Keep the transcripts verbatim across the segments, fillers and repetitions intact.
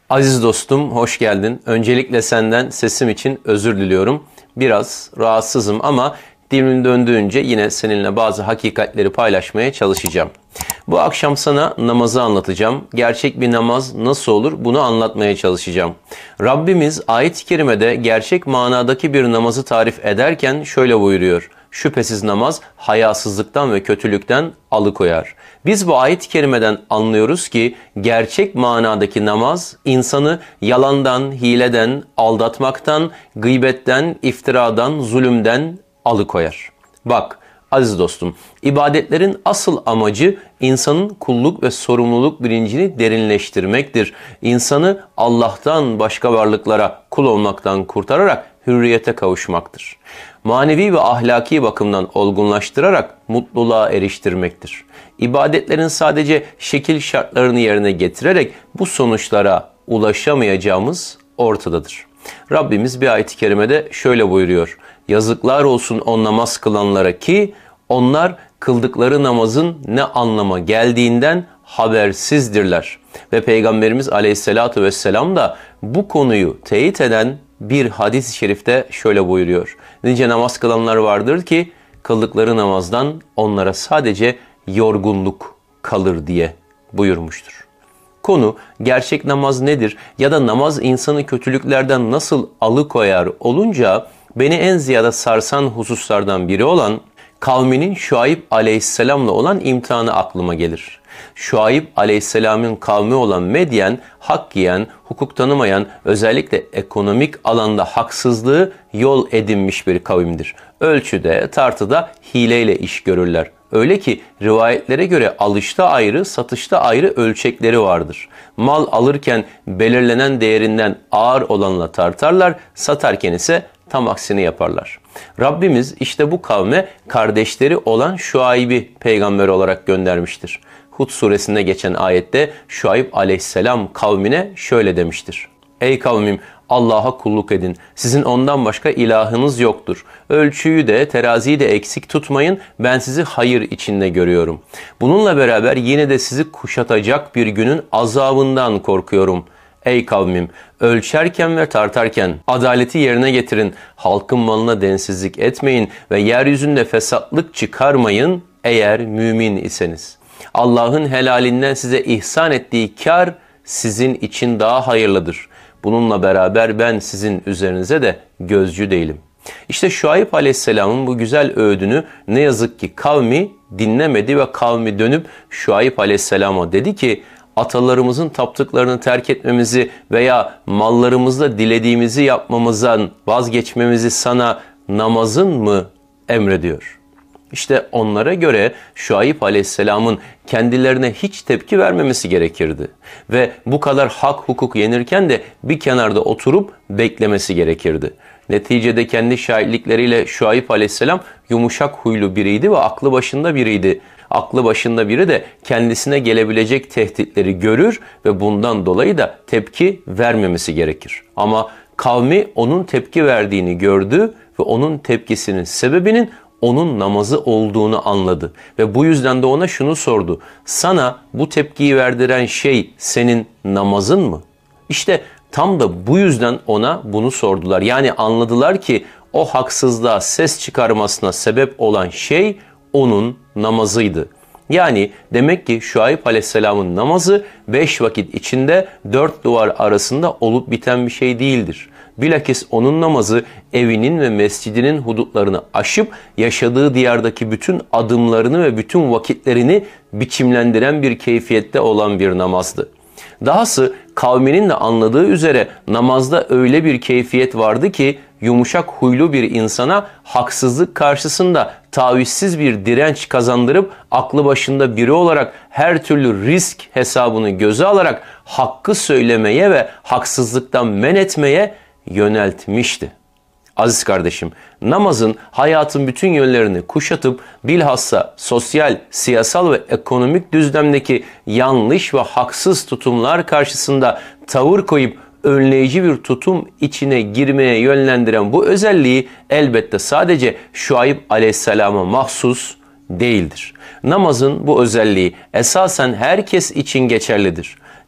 Aziz dostum, hoş geldin. Öncelikle senden sesim için özür diliyorum. Biraz rahatsızım ama dilimin döndüğünce yine seninle bazı hakikatleri paylaşmaya çalışacağım. Bu akşam sana namazı anlatacağım. Gerçek bir namaz nasıl olur bunu anlatmaya çalışacağım. Rabbimiz ayet-i kerimede gerçek manadaki bir namazı tarif ederken şöyle buyuruyor. Şüphesiz namaz hayasızlıktan ve kötülükten alıkoyar. Biz bu ayet-i kerimeden anlıyoruz ki gerçek manadaki namaz insanı yalandan, hileden, aldatmaktan, gıybetten, iftiradan, zulümden alıkoyar. Bak aziz dostum, ibadetlerin asıl amacı insanın kulluk ve sorumluluk bilincini derinleştirmektir. İnsanı Allah'tan başka varlıklara kul olmaktan kurtararak hürriyete kavuşmaktır. Manevi ve ahlaki bakımdan olgunlaştırarak mutluluğa eriştirmektir. İbadetlerin sadece şekil şartlarını yerine getirerek bu sonuçlara ulaşamayacağımız ortadadır. Rabbimiz bir ayet-i kerimede şöyle buyuruyor. Yazıklar olsun o namaz kılanlara ki onlar kıldıkları namazın ne anlama geldiğinden habersizdirler. Ve Peygamberimiz Aleyhisselatü Vesselam da bu konuyu teyit eden bir hadis-i şerifte şöyle buyuruyor. Nice namaz kılanlar vardır ki kıldıkları namazdan onlara sadece yorgunluk kalır diye buyurmuştur. Konu gerçek namaz nedir ya da namaz insanı kötülüklerden nasıl alıkoyar olunca beni en ziyade sarsan hususlardan biri olan kavminin Şuayb aleyhisselamla olan imtihanı aklıma gelir. Şuayb aleyhisselamın kavmi olan Medyen, hak yiyen, hukuk tanımayan, özellikle ekonomik alanda haksızlığı yol edinmiş bir kavimdir. Ölçüde, tartıda hileyle iş görürler. Öyle ki rivayetlere göre alışta ayrı, satışta ayrı ölçekleri vardır. Mal alırken belirlenen değerinden ağır olanla tartarlar, satarken ise tam aksini yaparlar. Rabbimiz işte bu kavme kardeşleri olan Şuayb'i peygamber olarak göndermiştir. Hud suresinde geçen ayette Şuayb aleyhisselam kavmine şöyle demiştir. Ey kavmim, Allah'a kulluk edin. Sizin ondan başka ilahınız yoktur. Ölçüyü de teraziyi de eksik tutmayın. Ben sizi hayır içinde görüyorum. Bununla beraber yine de sizi kuşatacak bir günün azabından korkuyorum. Ey kavmim, ölçerken ve tartarken adaleti yerine getirin. Halkın malına densizlik etmeyin ve yeryüzünde fesatlık çıkarmayın eğer mümin iseniz. Allah'ın helalinden size ihsan ettiği kar sizin için daha hayırlıdır. Bununla beraber ben sizin üzerinize de gözcü değilim. İşte Şuayb aleyhisselamın bu güzel öğüdünü ne yazık ki kavmi dinlemedi ve kavmi dönüp Şuayb aleyhisselama dedi ki atalarımızın taptıklarını terk etmemizi veya mallarımızla dilediğimizi yapmamızdan vazgeçmemizi sana namazın mı emrediyor? İşte onlara göre Şuayb aleyhisselamın kendilerine hiç tepki vermemesi gerekirdi. Ve bu kadar hak hukuk yenirken de bir kenarda oturup beklemesi gerekirdi. Neticede kendi şahitlikleriyle Şuayb aleyhisselam yumuşak huylu biriydi ve aklı başında biriydi. Aklı başında biri de kendisine gelebilecek tehditleri görür ve bundan dolayı da tepki vermemesi gerekir. Ama kavmi onun tepki verdiğini gördü ve onun tepkisinin sebebinin onun namazı olduğunu anladı. Ve bu yüzden de ona şunu sordu. Sana bu tepkiyi verdiren şey senin namazın mı? İşte tam da bu yüzden ona bunu sordular. Yani anladılar ki o haksızlığa ses çıkarmasına sebep olan şey onun namazıydı. Yani demek ki Şuayb aleyhisselamın namazı beş vakit içinde dört duvar arasında olup biten bir şey değildir. Bilakis onun namazı evinin ve mescidinin hudutlarını aşıp yaşadığı diyardaki bütün adımlarını ve bütün vakitlerini biçimlendiren bir keyfiyette olan bir namazdı. Dahası kavminin de anladığı üzere namazda öyle bir keyfiyet vardı ki yumuşak huylu bir insana haksızlık karşısında tavizsiz bir direnç kazandırıp aklı başında biri olarak her türlü risk hesabını göze alarak hakkı söylemeye ve haksızlıktan men etmeye yöneltmişti. Aziz kardeşim, namazın hayatın bütün yönlerini kuşatıp bilhassa sosyal, siyasal ve ekonomik düzlemdeki yanlış ve haksız tutumlar karşısında tavır koyup önleyici bir tutum içine girmeye yönlendiren bu özelliği elbette sadece Şuayb aleyhisselama mahsus değildir. Namazın bu özelliği esasen herkes için geçerlidir.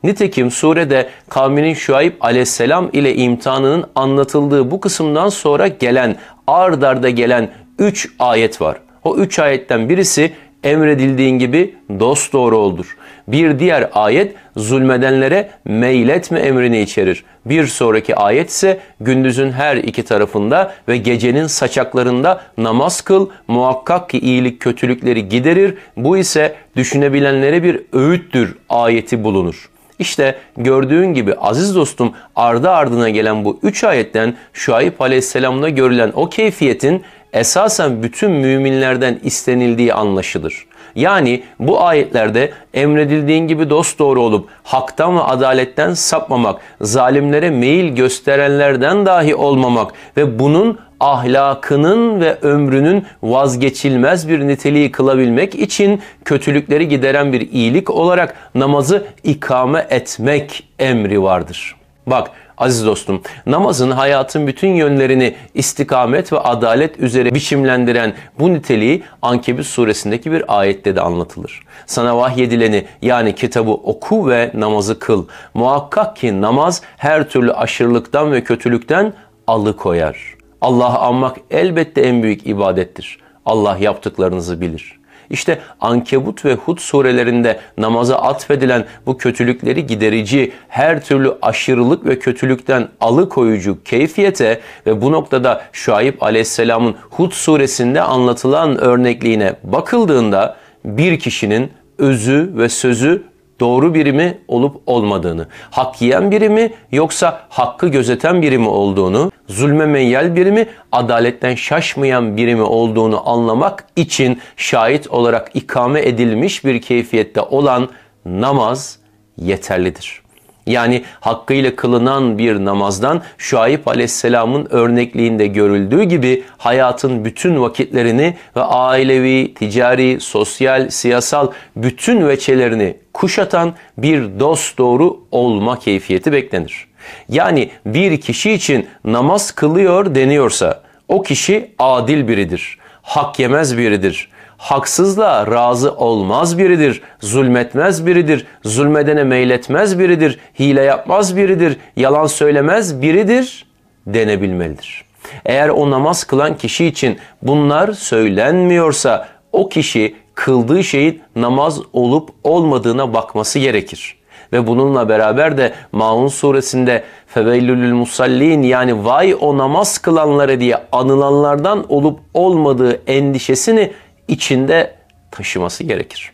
Nitekim surede kavminin Şuayb aleyhisselam ile imtihanının anlatıldığı bu kısımdan sonra gelen, ard arda gelen üç ayet var. O üç ayetten birisi emredildiğin gibi dosdoğru oldur. Bir diğer ayet zulmedenlere meyletme emrini içerir. Bir sonraki ayet ise gündüzün her iki tarafında ve gecenin saçaklarında namaz kıl, muhakkak ki iyilik kötülükleri giderir. Bu ise düşünebilenlere bir öğüttür ayeti bulunur. İşte gördüğün gibi aziz dostum, ardı ardına gelen bu üç ayetten Şuayb aleyhisselamda görülen o keyfiyetin esasen bütün müminlerden istenildiği anlaşılır. Yani bu ayetlerde emredildiğin gibi dosdoğru olup haktan ve adaletten sapmamak, zalimlere meyil gösterenlerden dahi olmamak ve bunun ahlakının ve ömrünün vazgeçilmez bir niteliği kılabilmek için kötülükleri gideren bir iyilik olarak namazı ikame etmek emri vardır. Bak aziz dostum, namazın hayatın bütün yönlerini istikamet ve adalet üzere biçimlendiren bu niteliği Ankebut suresindeki bir ayette de anlatılır. Sana vahyedileni yani kitabı oku ve namazı kıl. Muhakkak ki namaz her türlü aşırılıktan ve kötülükten alıkoyar. Allah'ı anmak elbette en büyük ibadettir. Allah yaptıklarınızı bilir. İşte Ankebut ve Hud surelerinde namaza atfedilen bu kötülükleri giderici, her türlü aşırılık ve kötülükten alıkoyucu keyfiyete ve bu noktada Şuayb aleyhisselamın Hud suresinde anlatılan örnekliğine bakıldığında bir kişinin özü ve sözü doğru biri mi olup olmadığını, hak yiyen biri mi yoksa hakkı gözeten biri mi olduğunu, zulme meyyal biri mi, adaletten şaşmayan biri mi olduğunu anlamak için şahit olarak ikame edilmiş bir keyfiyette olan namaz yeterlidir. Yani hakkıyla kılınan bir namazdan Şuayb aleyhisselamın örnekliğinde görüldüğü gibi hayatın bütün vakitlerini ve ailevi, ticari, sosyal, siyasal bütün veçelerini kuşatan bir dosdoğru olma keyfiyeti beklenir. Yani bir kişi için namaz kılıyor deniyorsa o kişi adil biridir, hak yemez biridir, haksızlığa razı olmaz biridir, zulmetmez biridir, zulmedene meyletmez biridir, hile yapmaz biridir, yalan söylemez biridir denebilmelidir. Eğer o namaz kılan kişi için bunlar söylenmiyorsa o kişi kıldığı şeyin namaz olup olmadığına bakması gerekir. Ve bununla beraber de Maun suresinde feveylülül musallin yani vay o namaz kılanlara diye anılanlardan olup olmadığı endişesini içinde taşıması gerekir.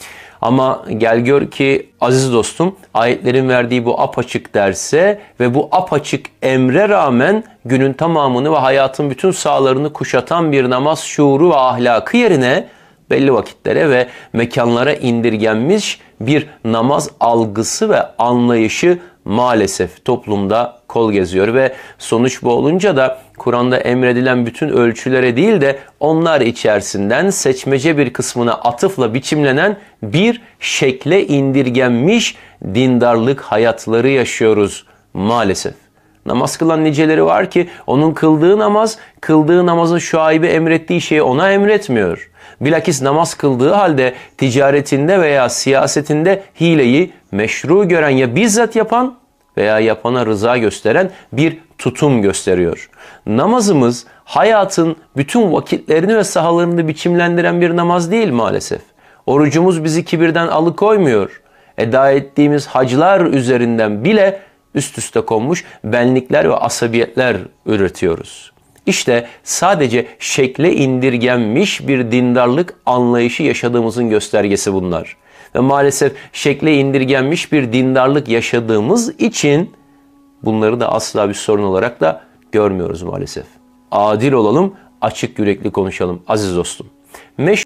Ama gel gör ki aziz dostum ayetlerin verdiği bu apaçık derse ve bu apaçık emre rağmen günün tamamını ve hayatın bütün sahalarını kuşatan bir namaz şuuru ve ahlakı yerine belli vakitlere ve mekanlara indirgenmiş bir namaz algısı ve anlayışı maalesef toplumda kol geziyor ve sonuç bu olunca da Kur'an'da emredilen bütün ölçülere değil de onlar içerisinden seçmece bir kısmına atıfla biçimlenen bir şekle indirgenmiş dindarlık hayatları yaşıyoruz maalesef. Namaz kılan niceleri var ki onun kıldığı namaz, kıldığı namazın Şuayb'e emrettiği şeyi ona emretmiyor. Bilakis namaz kıldığı halde ticaretinde veya siyasetinde hileyi meşru gören ya bizzat yapan veya yapana rıza gösteren bir tutum gösteriyor. Namazımız hayatın bütün vakitlerini ve sahalarını biçimlendiren bir namaz değil maalesef. Orucumuz bizi kibirden alıkoymuyor. Eda ettiğimiz haclar üzerinden bile üst üste konmuş benlikler ve asabiyetler üretiyoruz. İşte sadece şekle indirgenmiş bir dindarlık anlayışı yaşadığımızın göstergesi bunlar. Ve maalesef şekle indirgenmiş bir dindarlık yaşadığımız için bunları da asla bir sorun olarak da görmüyoruz maalesef. Adil olalım, açık yürekli konuşalım aziz dostum. Meşhur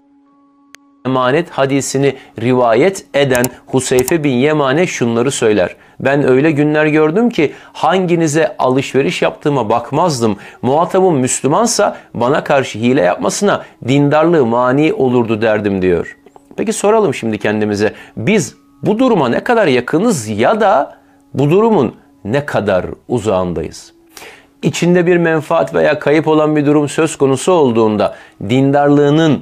emanet hadisini rivayet eden Huseyfe bin Yemane şunları söyler. Ben öyle günler gördüm ki hanginize alışveriş yaptığıma bakmazdım. Muhatabım Müslümansa bana karşı hile yapmasına dindarlığı mani olurdu derdim diyor. Peki soralım şimdi kendimize. Biz bu duruma ne kadar yakınız ya da bu durumun ne kadar uzağındayız? İçinde bir menfaat veya kayıp olan bir durum söz konusu olduğunda dindarlığının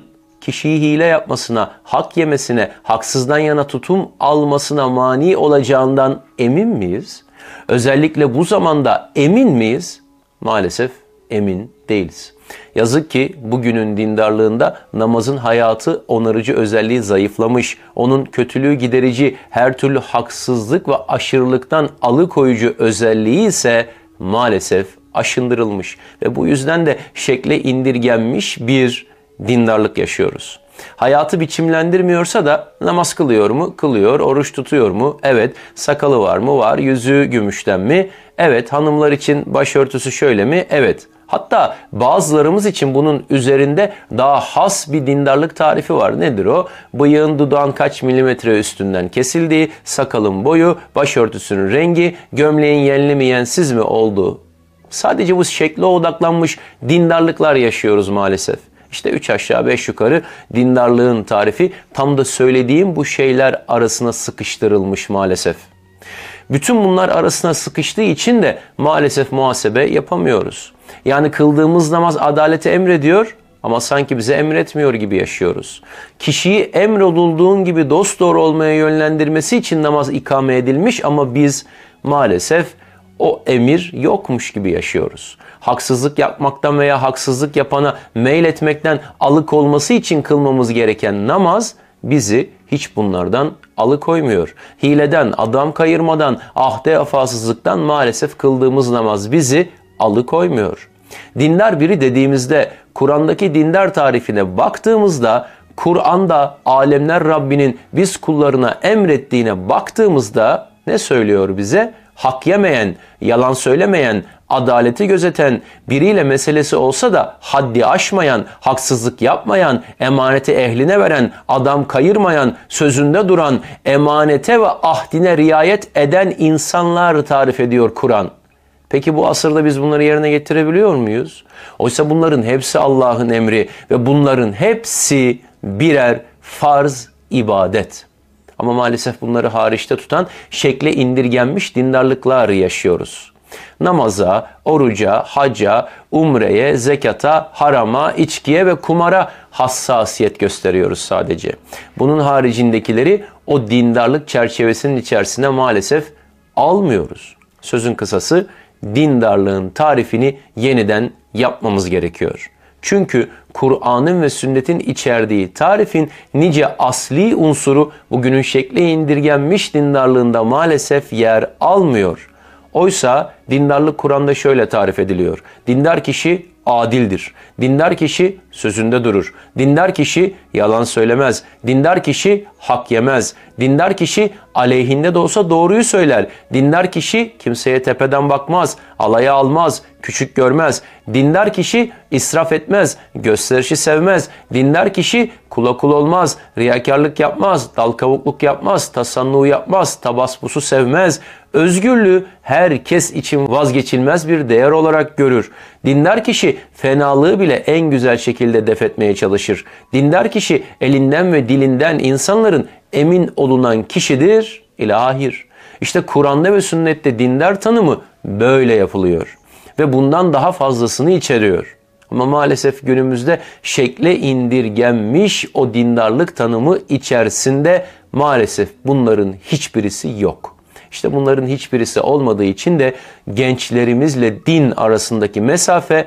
kişiyi hile yapmasına, hak yemesine, haksızdan yana tutum almasına mani olacağından emin miyiz? Özellikle bu zamanda emin miyiz? Maalesef emin değiliz. Yazık ki bugünün dindarlığında namazın hayatı onarıcı özelliği zayıflamış, onun kötülüğü giderici, her türlü haksızlık ve aşırılıktan alıkoyucu özelliği ise maalesef aşındırılmış ve bu yüzden de şekle indirgenmiş bir dindarlık yaşıyoruz. Hayatı biçimlendirmiyorsa da namaz kılıyor mu? Kılıyor. Oruç tutuyor mu? Evet. Sakalı var mı? Var. Yüzü gümüşten mi? Evet. Hanımlar için başörtüsü şöyle mi? Evet. Hatta bazılarımız için bunun üzerinde daha has bir dindarlık tarifi var. Nedir o? Bıyığın dudağın kaç milimetre üstünden kesildiği, sakalın boyu, başörtüsünün rengi, gömleğin yenli mi yensiz mi olduğu. Sadece bu şekle odaklanmış dindarlıklar yaşıyoruz maalesef. İşte üç aşağı beş yukarı dindarlığın tarifi tam da söylediğim bu şeyler arasına sıkıştırılmış maalesef. Bütün bunlar arasına sıkıştığı için de maalesef muhasebe yapamıyoruz. Yani kıldığımız namaz adaleti emrediyor ama sanki bize emretmiyor gibi yaşıyoruz. Kişiyi emrolunduğun gibi dosdoğru olmaya yönlendirmesi için namaz ikame edilmiş ama biz maalesef o emir yokmuş gibi yaşıyoruz. Haksızlık yapmaktan veya haksızlık yapana meyletmekten alıkolması için kılmamız gereken namaz bizi hiç bunlardan alıkoymuyor. Hileden, adam kayırmadan, ahde vefasızlıktan maalesef kıldığımız namaz bizi alıkoymuyor. Dindar biri dediğimizde, Kur'an'daki dindar tarifine baktığımızda, Kur'an'da alemler Rabbinin biz kullarına emrettiğine baktığımızda ne söylüyor bize? Hak yemeyen, yalan söylemeyen, adaleti gözeten, biriyle meselesi olsa da haddi aşmayan, haksızlık yapmayan, emaneti ehline veren, adam kayırmayan, sözünde duran, emanete ve ahdine riayet eden insanlar tarif ediyor Kur'an. Peki bu asırda biz bunları yerine getirebiliyor muyuz? Oysa bunların hepsi Allah'ın emri ve bunların hepsi birer farz ibadet. Ama maalesef bunları hariçte tutan şekle indirgenmiş dindarlıklar yaşıyoruz. Namaza, oruca, hacca, umreye, zekata, harama, içkiye ve kumara hassasiyet gösteriyoruz sadece. Bunun haricindekileri o dindarlık çerçevesinin içerisine maalesef almıyoruz. Sözün kısası dindarlığın tarifini yeniden yapmamız gerekiyor. Çünkü Kur'an'ın ve sünnetin içerdiği tarifin nice asli unsuru bugünün şekle indirgenmiş dindarlığında maalesef yer almıyor. Oysa dindarlık Kur'an'da şöyle tarif ediliyor. Dindar kişi adildir. Dindar kişi sözünde durur. Dindar kişi yalan söylemez. Dindar kişi hak yemez. Dindar kişi aleyhinde de olsa doğruyu söyler. Dindar kişi kimseye tepeden bakmaz, alaya almaz, küçük görmez. Dindar kişi israf etmez, gösterişi sevmez. Dindar kişi kula kul olmaz, riyakarlık yapmaz, dal kavukluk yapmaz, tasannuğu yapmaz, tabasbusu sevmez. Özgürlüğü herkes için vazgeçilmez bir değer olarak görür. Dindar kişi fenalığı bile en güzel şekilde def etmeye çalışır. Dindar kişi elinden ve dilinden insanların emin olunan kişidir ilahir. İşte Kur'an'da ve sünnette dindar tanımı böyle yapılıyor. Ve bundan daha fazlasını içeriyor. Ama maalesef günümüzde şekle indirgenmiş o dindarlık tanımı içerisinde maalesef bunların hiçbirisi yok. İşte bunların hiçbirisi olmadığı için de gençlerimizle din arasındaki mesafe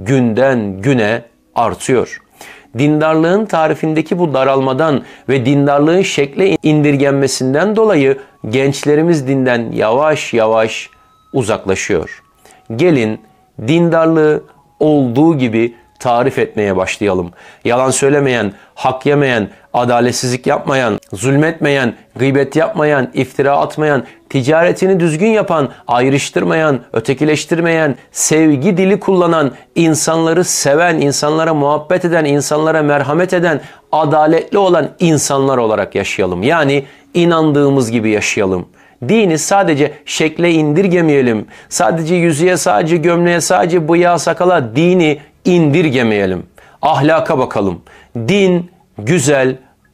günden güne artıyor. Dindarlığın tarifindeki bu daralmadan ve dindarlığın şekle indirgenmesinden dolayı gençlerimiz dinden yavaş yavaş uzaklaşıyor. Gelin dindarlığı olduğu gibi tarif etmeye başlayalım. Yalan söylemeyen, hak yemeyen, adaletsizlik yapmayan, zulmetmeyen, gıybet yapmayan, iftira atmayan, ticaretini düzgün yapan, ayrıştırmayan, ötekileştirmeyen, sevgi dili kullanan, insanları seven, insanlara muhabbet eden, insanlara merhamet eden, adaletli olan insanlar olarak yaşayalım. Yani inandığımız gibi yaşayalım. Dini sadece şekle indirgemeyelim. Sadece yüzüğe, sadece gömleğe, sadece bıyığa, sakala dini indirgemeyelim. Ahlaka bakalım. Din güzel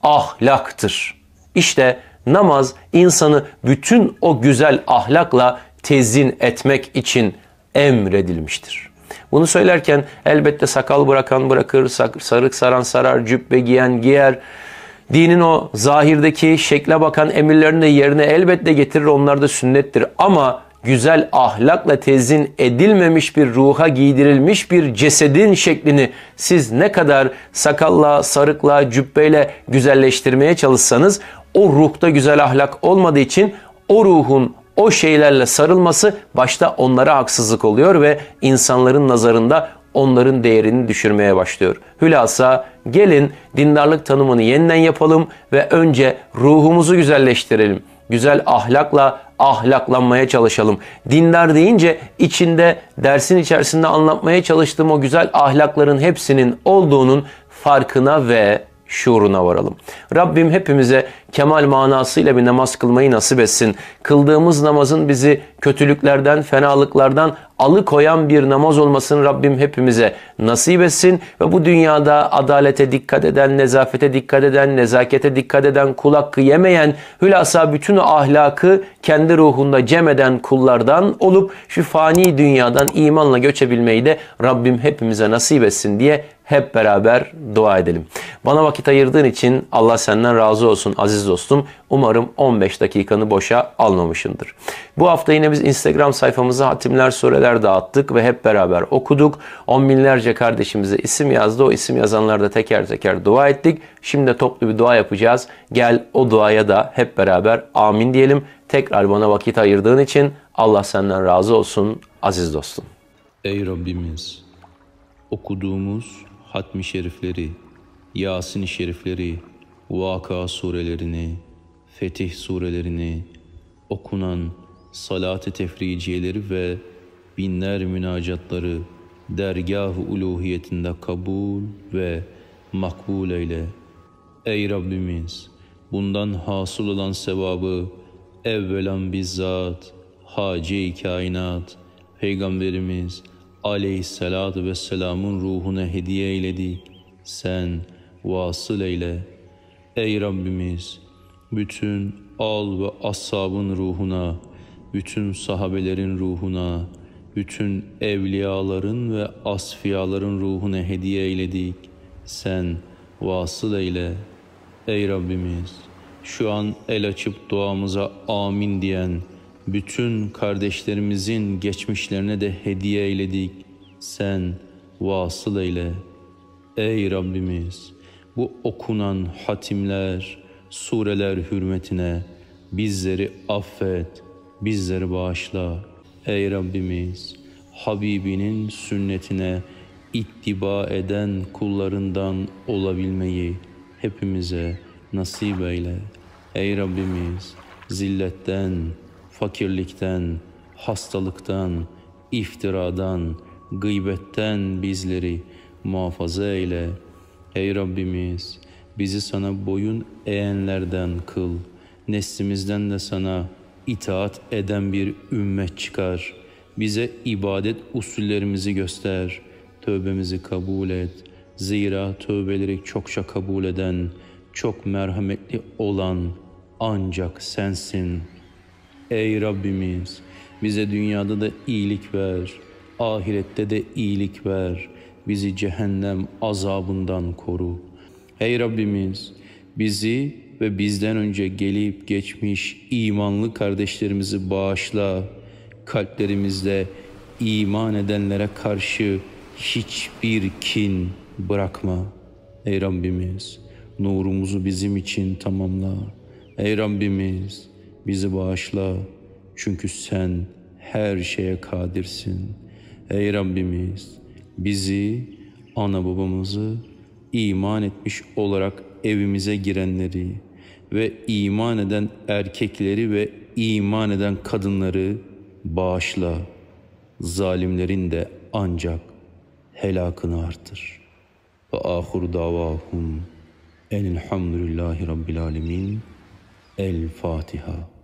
ahlaktır. İşte namaz insanı bütün o güzel ahlakla tezyin etmek için emredilmiştir. Bunu söylerken elbette sakal bırakan bırakır, sarık saran sarar, cübbe giyen giyer. Dinin o zahirdeki şekle bakan emirlerini de yerine elbette getirir, onlar da sünnettir. Ama güzel ahlakla tezin edilmemiş bir ruha giydirilmiş bir cesedin şeklini siz ne kadar sakalla, sarıkla, cübbeyle güzelleştirmeye çalışsanız o ruhta güzel ahlak olmadığı için o ruhun o şeylerle sarılması başta onlara haksızlık oluyor ve insanların nazarında onların değerini düşürmeye başlıyor. Hülasa gelin dindarlık tanımını yeniden yapalım ve önce ruhumuzu güzelleştirelim. Güzel ahlakla ahlaklanmaya çalışalım. Dindar deyince içinde dersin içerisinde anlatmaya çalıştığım o güzel ahlakların hepsinin olduğunun farkına ve şuuruna varalım. Rabbim hepimize kemal manasıyla bir namaz kılmayı nasip etsin. Kıldığımız namazın bizi kötülüklerden, fenalıklardan alıkoyan bir namaz olmasını Rabbim hepimize nasip etsin. Ve bu dünyada adalete dikkat eden, nezafete dikkat eden, nezakete dikkat eden, kul hakkı yemeyen, hülasa bütün ahlakı kendi ruhunda cem eden kullardan olup şu fani dünyadan imanla göçebilmeyi de Rabbim hepimize nasip etsin diye hep beraber dua edelim. Bana vakit ayırdığın için Allah senden razı olsun aziz dostum. Umarım on beş dakikanı boşa almamışındır. Bu hafta yine biz Instagram sayfamıza hatimler, sureler dağıttık ve hep beraber okuduk. On binlerce kardeşimize isim yazdı. O isim yazanlara da teker teker dua ettik. Şimdi de toplu bir dua yapacağız. Gel o duaya da hep beraber amin diyelim. Tekrar bana vakit ayırdığın için Allah senden razı olsun aziz dostum. Ey Rabbimiz! Okuduğumuz hatmi şerifleri, Yasin-i şerifleri, Vaka surelerini, Fetih surelerini, okunan salat-ı tefriciyeleri ve binler münacatları dergâh-ı uluhiyetinde kabul ve makbul eyle. Ey Rabbimiz! Bundan hasıl olan sevabı evvelan bizzat Hace-i kainat Peygamberimiz Aleyhisselatü Vesselam'ın ruhuna hediye eyledik. Sen vasıl eyle. Ey Rabbimiz! Bütün al ve ashabın ruhuna, bütün sahabelerin ruhuna, bütün evliyaların ve asfiyaların ruhuna hediye eyledik. Sen vasıl eyle. Ey Rabbimiz! Şu an el açıp duamıza amin diyen bütün kardeşlerimizin geçmişlerine de hediye eyledik. Sen vasıl eyle. Ey Rabbimiz! Bu okunan hatimler, sureler hürmetine bizleri affet, bizleri bağışla. Ey Rabbimiz! Habibinin sünnetine ittiba eden kullarından olabilmeyi hepimize nasip eyle. Ey Rabbimiz! Zilletten, fakirlikten, hastalıktan, iftiradan, gıybetten bizleri muhafaza eyle. Ey Rabbimiz! Bizi sana boyun eğenlerden kıl. Neslimizden de sana itaat eden bir ümmet çıkar. Bize ibadet usullerimizi göster. Tövbemizi kabul et. Zira tövbeleri çokça kabul eden, çok merhametli olan ancak sensin. Ey Rabbimiz! Bize dünyada da iyilik ver, ahirette de iyilik ver. Bizi cehennem azabından koru. Ey Rabbimiz! Bizi ve bizden önce gelip geçmiş imanlı kardeşlerimizi bağışla. Kalplerimizde iman edenlere karşı hiçbir kin bırakma. Ey Rabbimiz! Nurumuzu bizim için tamamla. Ey Rabbimiz! Bizi bağışla. Çünkü sen her şeye kadirsin. Ey Rabbimiz! Bizi, ana babamızı iman etmiş olarak evimize girenleri ve iman eden erkekleri ve iman eden kadınları bağışla. Zalimlerin de ancak helakını artır. Ve ahir davahum enilhamdülillahi rabbil alemin. El Fatiha.